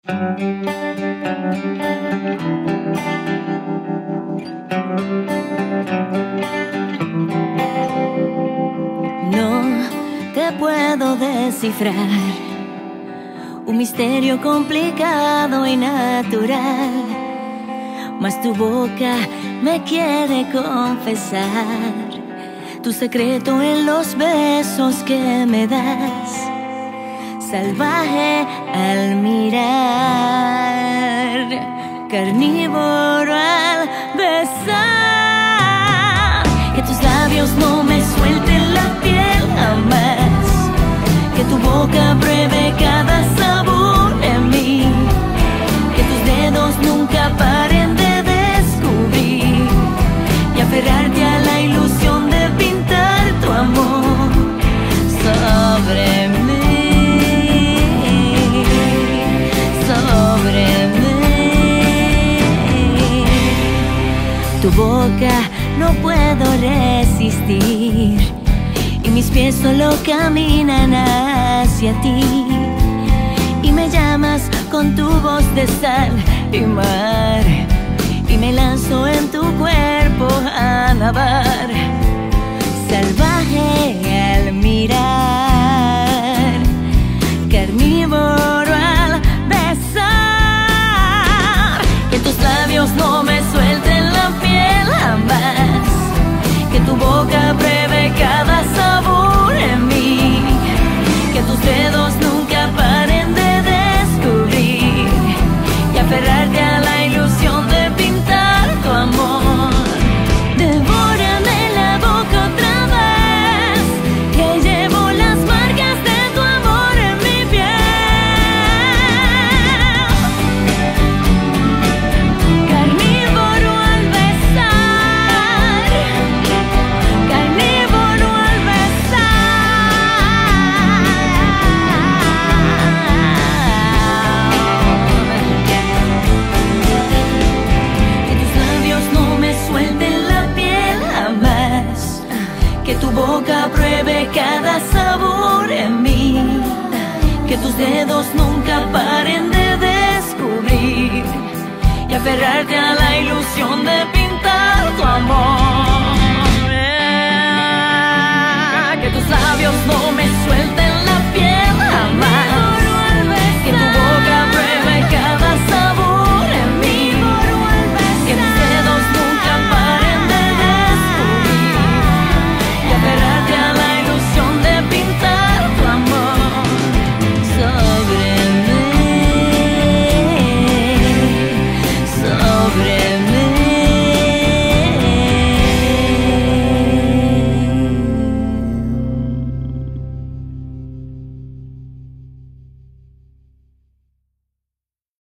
No te puedo descifrar, un misterio complicado y natural, mas tu boca me quiere confesar tu secreto en los besos que me das, salvaje al mirar, carnívoro al besar, que tus labios no me suelten la piel jamás, que tu boca pruebe cada sabor en mí, que tus dedos nunca paren de descubrir y aferrarte a la ilusión de pintar tu amor sobre mí, sobre mí. Tu boca no puedo resistir y mis pies solo caminan hacia ti, y me llamas con tu voz de sal y mar, y me lanzo en tu cuerpo a nadar, salvaje al mirar, carnívoro al besar, que tus labios no me suelten la piel jamás, que tu boca pruebe cada sabor en mí, que tus dedos nunca paren de descubrir y aferrarte a la ilusión de pintar tu amor. Devórame la boca otra vez, que llevo las marcas de tu amor en mi piel. Carnívoro al besar, carnívoro al besar. Que tus labios no me suelten la piel jamás, que tu boca pruebe cada sabor en mí, que tus dedos nunca paren de descubrir y aferrarte a la